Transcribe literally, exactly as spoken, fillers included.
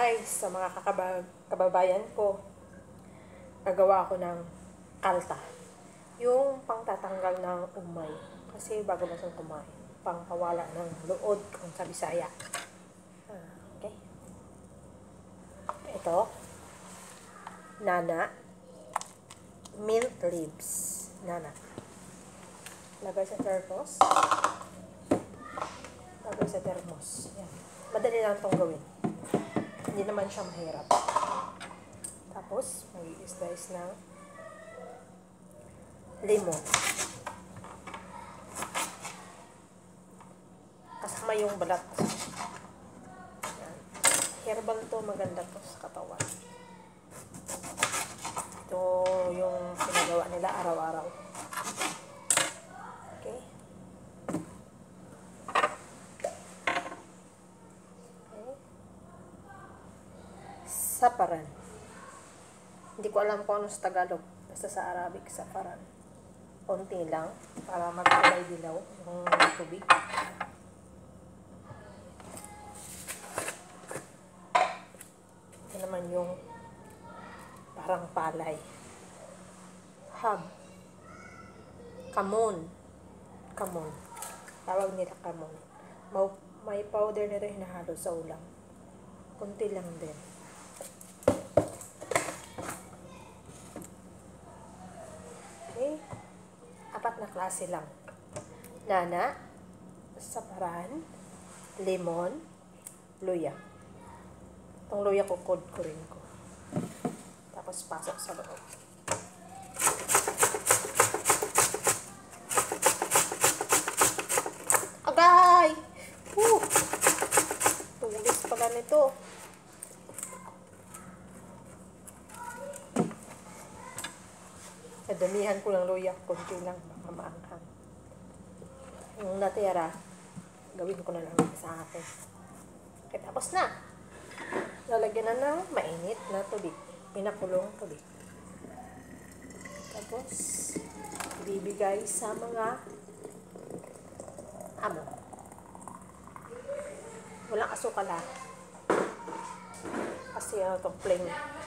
guys, sa mga kakaba kababayan ko, gagawa ako ng kalta. Yung pangtatanggal ng umay. Kasi bago na siyang kumain. Pangpawala ng luod kung sa Bisaya. Ah, okay. Ito. Nana. Mint leaves. Nana. Lagay sa termos. Lagay sa termos. Yan. Madali lang itong gawin. Hindi naman siya mahirap. Tapos, mag-i-slice ng lemon. Kasama yung balat. Yan. Herbal to, maganda to sa katawan. Ito yung pinagawa nila araw-araw. Okay. Okay. Saparan. Hindi ko alam kung ano sa Tagalog. Basta sa Arabic, saparan. Konti lang para magkulay dilaw yung tubig. Ito naman yung parang palay. Hab. Kamon. Kamon. Tawag nila kamon. May powder na rin hinahalo sa ulam. Kunti lang din. Okay. Apat na klase lang. Nana, saparan, lemon, luya. Itong luya ko, kod-kurin ko. Tapos pasok sa loob. Agay! Woo! Tulis pala nito. Damihan ko ng luya, konti lang, baka maanghang. Yung natira, gawin ko na lang sa akin. Okay, tapos na. Lalagyan na ng mainit na tubig. Pinakulong tubig. Tapos, ibibigay sa mga amo. Walang asukal ha. Kasi ano itong plain.